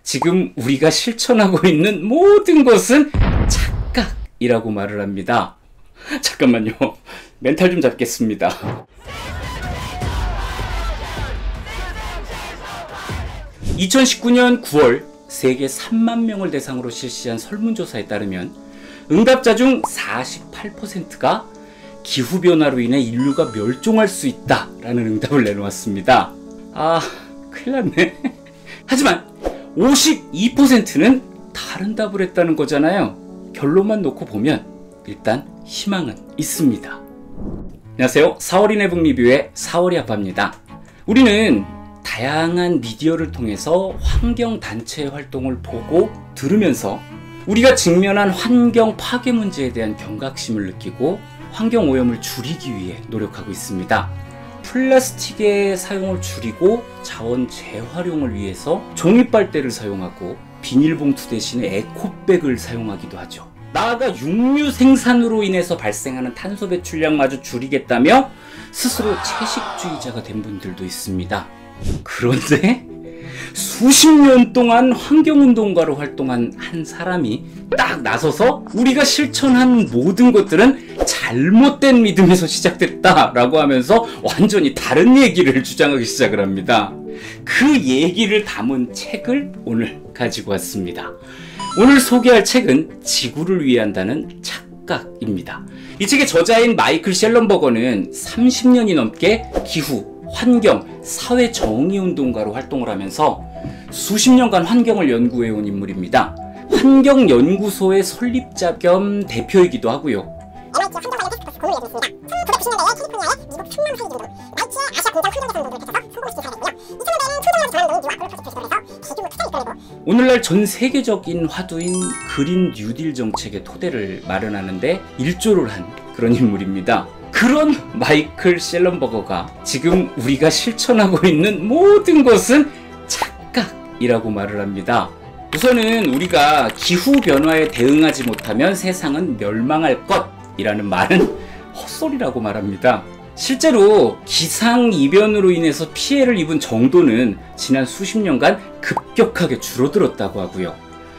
지금 우리가 실천하고 있는 모든 것은 착각이라고 말을 합니다. 잠깐만요. 멘탈 좀 잡겠습니다. 2019년 9월 세계 3만 명을 대상으로 실시한 설문조사에 따르면 응답자 중 48%가 기후변화로 인해 인류가 멸종할 수 있다라는 응답을 내놓았습니다. 큰일 났네. 하지만 52%는 다른 답을 했다는 거잖아요. 결론만 놓고 보면 일단 희망은 있습니다. 안녕하세요. 4월인의 북리뷰의 4월이 아빠입니다. 우리는 다양한 미디어를 통해서 환경단체의 활동을 보고 들으면서 우리가 직면한 환경 파괴 문제에 대한 경각심을 느끼고 환경오염을 줄이기 위해 노력하고 있습니다. 플라스틱의 사용을 줄이고 자원 재활용을 위해서 종이빨대를 사용하고 비닐봉투 대신에 에코백을 사용하기도 하죠. 나아가 육류 생산으로 인해서 발생하는 탄소 배출량마저 줄이겠다며 스스로 채식주의자가 된 분들도 있습니다. 그런데 수십 년 동안 환경운동가로 활동한 한 사람이 딱 나서서 우리가 실천한 모든 것들은 잘못된 믿음에서 시작됐다라고 하면서 완전히 다른 얘기를 주장하기 시작을 합니다. 그 얘기를 담은 책을 오늘 가지고 왔습니다. 오늘 소개할 책은 지구를 위해 한다는 착각입니다. 이 책의 저자인 마이클 셸런버거는 30년이 넘게 기후, 환경, 사회 정의 운동가로 활동을 하면서 수십 년간 환경을 연구해온 인물입니다. 환경연구소의 설립자 겸 대표이기도 하고요. MIT 환경 관련 테스크포스 고문을 해줬습니다. 1990년대에 캘리포니아의 미국 충남 회의 등으로 나이츠의 아시아 공장 환경 개선 운동을 개최해서 성공시킨 사례고요. 2000년대에는 초등학교 전환운동인 뉴아크로 프로젝트를 시도해서 기주 투자 이끌고 오늘날 전 세계적인 화두인 그린 뉴딜 정책의 토대를 마련하는데 일조를 한 그런 인물입니다. 그런 마이클 셸런버거가 지금 우리가 실천하고 있는 모든 것은 착각이라고 말을 합니다. 우선은 우리가 기후변화에 대응하지 못하면 세상은 멸망할 것이라는 말은 헛소리라고 말합니다. 실제로 기상이변으로 인해서 피해를 입은 정도는 지난 수십 년간 급격하게 줄어들었다고 하고요.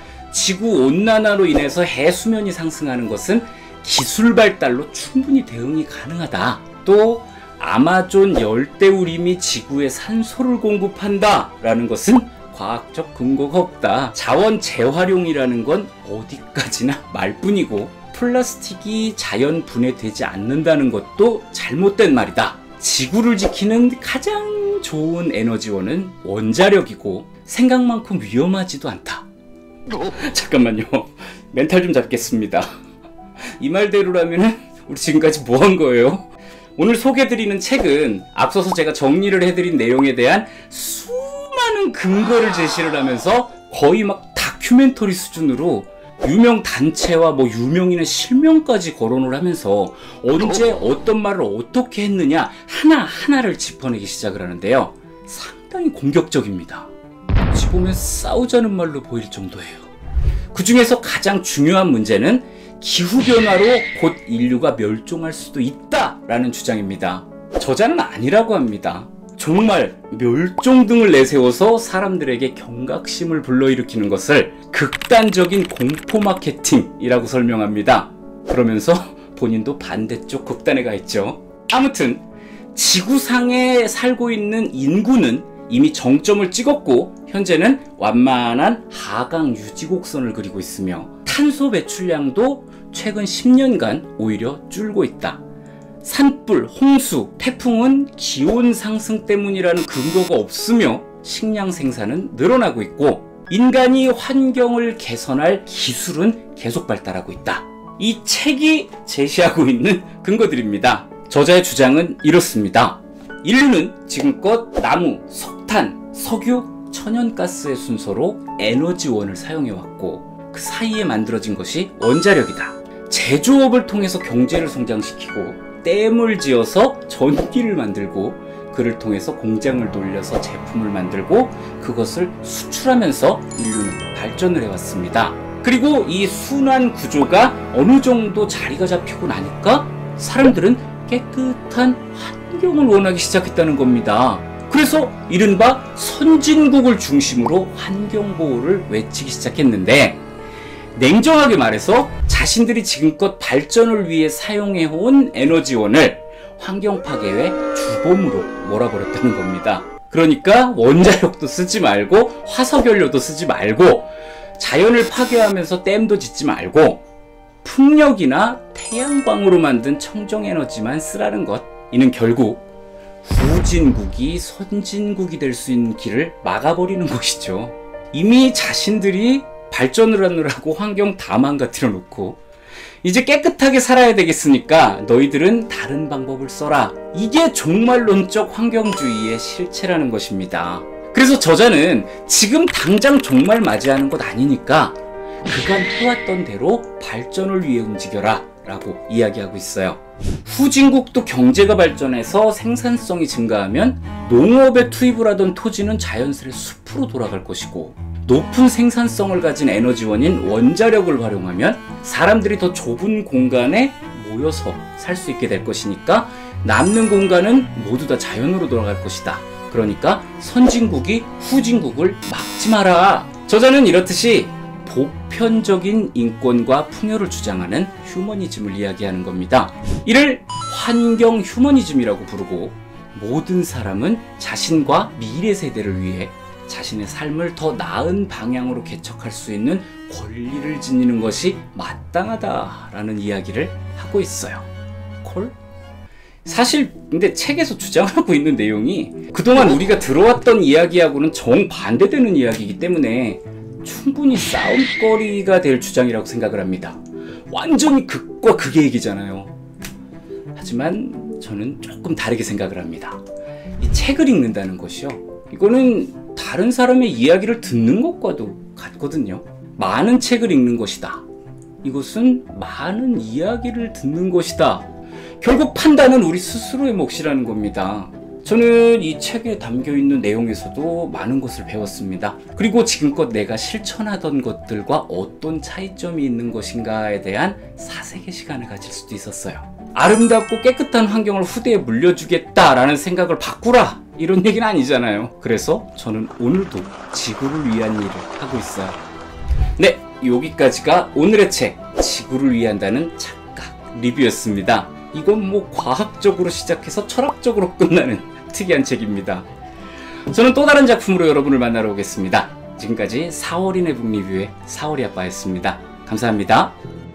지구온난화로 인해서 해수면이 상승하는 것은 기술 발달로 충분히 대응이 가능하다. 또 아마존 열대우림이 지구에 산소를 공급한다 라는 것은 과학적 근거가 없다. 자원 재활용이라는 건 어디까지나 말뿐이고 플라스틱이 자연 분해되지 않는다는 것도 잘못된 말이다. 지구를 지키는 가장 좋은 에너지원은 원자력이고 생각만큼 위험하지도 않다. 잠깐만요. 멘탈 좀 잡겠습니다. 이 말대로라면 우리 지금까지 뭐 한 거예요? 오늘 소개해드리는 책은 앞서서 제가 정리를 해드린 내용에 대한 수많은 근거를 제시를 하면서 거의 막 다큐멘터리 수준으로 유명 단체와 유명인의 실명까지 거론을 하면서 언제 어떤 말을 어떻게 했느냐 하나하나를 짚어내기 시작을 하는데요. 상당히 공격적입니다. 어찌 보면 싸우자는 말로 보일 정도예요. 그 중에서 가장 중요한 문제는 기후변화로 곧 인류가 멸종할 수도 있다라는 주장입니다. 저자는 아니라고 합니다. 정말 멸종 등을 내세워서 사람들에게 경각심을 불러일으키는 것을 극단적인 공포 마케팅이라고 설명합니다. 그러면서 본인도 반대쪽 극단에 가 있죠. 아무튼 지구상에 살고 있는 인구는 이미 정점을 찍었고 현재는 완만한 하강 유지 곡선을 그리고 있으며 탄소 배출량도 최근 10년간 오히려 줄고 있다. 산불, 홍수, 태풍은 기온 상승 때문이라는 근거가 없으며 식량 생산은 늘어나고 있고 인간이 환경을 개선할 기술은 계속 발달하고 있다. 이 책이 제시하고 있는 근거들입니다. 저자의 주장은 이렇습니다. 인류는 지금껏 나무, 석탄, 석유, 천연가스의 순서로 에너지원을 사용해왔고 그 사이에 만들어진 것이 원자력이다. 제조업을 통해서 경제를 성장시키고 댐을 지어서 전기를 만들고 그를 통해서 공장을 돌려서 제품을 만들고 그것을 수출하면서 인류는 발전을 해왔습니다. 그리고 이 순환 구조가 어느 정도 자리가 잡히고 나니까 사람들은 깨끗한 환경을 원하기 시작했다는 겁니다. 그래서 이른바 선진국을 중심으로 환경보호를 외치기 시작했는데, 냉정하게 말해서 자신들이 지금껏 발전을 위해 사용해온 에너지원을 환경 파괴의 주범으로 몰아버렸다는 겁니다. 그러니까 원자력도 쓰지 말고 화석연료도 쓰지 말고 자연을 파괴하면서 댐도 짓지 말고 풍력이나 태양광으로 만든 청정에너지만 쓰라는 것. 이는 결국 후진국이 선진국이 될 수 있는 길을 막아버리는 것이죠. 이미 자신들이 발전을 하느라고 환경 다 망가뜨려 놓고 이제 깨끗하게 살아야 되겠으니까 너희들은 다른 방법을 써라. 이게 종말론적 환경주의의 실체라는 것입니다. 그래서 저자는 지금 당장 종말 맞이하는 것 아니니까 그간 해왔던 대로 발전을 위해 움직여라 라고 이야기하고 있어요. 후진국도 경제가 발전해서 생산성이 증가하면 농업에 투입을 하던 토지는 자연스레 숲으로 돌아갈 것이고, 높은 생산성을 가진 에너지원인 원자력을 활용하면 사람들이 더 좁은 공간에 모여서 살 수 있게 될 것이니까 남는 공간은 모두 다 자연으로 돌아갈 것이다. 그러니까 선진국이 후진국을 막지 마라. 저자는 이렇듯이 보편적인 인권과 풍요를 주장하는 휴머니즘을 이야기하는 겁니다. 이를 환경 휴머니즘이라고 부르고, 모든 사람은 자신과 미래 세대를 위해 자신의 삶을 더 나은 방향으로 개척할 수 있는 권리를 지니는 것이 마땅하다라는 이야기를 하고 있어요. 콜? 사실 근데 책에서 주장하고 있는 내용이 그동안 우리가 들어왔던 이야기하고는 정반대되는 이야기이기 때문에 충분히 싸움거리가 될 주장이라고 생각을 합니다. 완전히 극과 극의 얘기잖아요. 하지만 저는 조금 다르게 생각을 합니다. 이 책을 읽는다는 것이요, 이거는 다른 사람의 이야기를 듣는 것과도 같거든요. 많은 책을 읽는 것이다. 이것은 많은 이야기를 듣는 것이다. 결국 판단은 우리 스스로의 몫이라는 겁니다. 저는 이 책에 담겨있는 내용에서도 많은 것을 배웠습니다. 그리고 지금껏 내가 실천하던 것들과 어떤 차이점이 있는 것인가에 대한 사색의 시간을 가질 수도 있었어요. 아름답고 깨끗한 환경을 후대에 물려주겠다라는 생각을 바꾸라, 이런 얘기는 아니잖아요. 그래서 저는 오늘도 지구를 위한 일을 하고 있어요. 네, 여기까지가 오늘의 책 지구를 위한다는 착각 리뷰였습니다. 이건 뭐 과학적으로 시작해서 철학적으로 끝나는 특이한 책입니다. 저는 또 다른 작품으로 여러분을 만나러 오겠습니다. 지금까지 4월인의 북 리뷰의 4월이 아빠였습니다. 감사합니다.